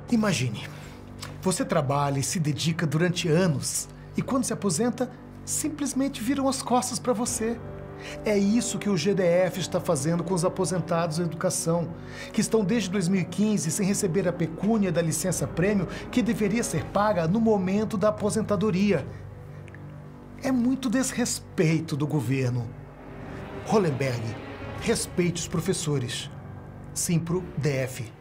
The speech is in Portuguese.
Imagine, você trabalha e se dedica durante anos e quando se aposenta, simplesmente viram as costas para você. É isso que o GDF está fazendo com os aposentados da educação, que estão desde 2015 sem receber a pecúnia da licença-prêmio que deveria ser paga no momento da aposentadoria. É muito desrespeito do governo. Hollenberg, respeite os professores. Simpro DF.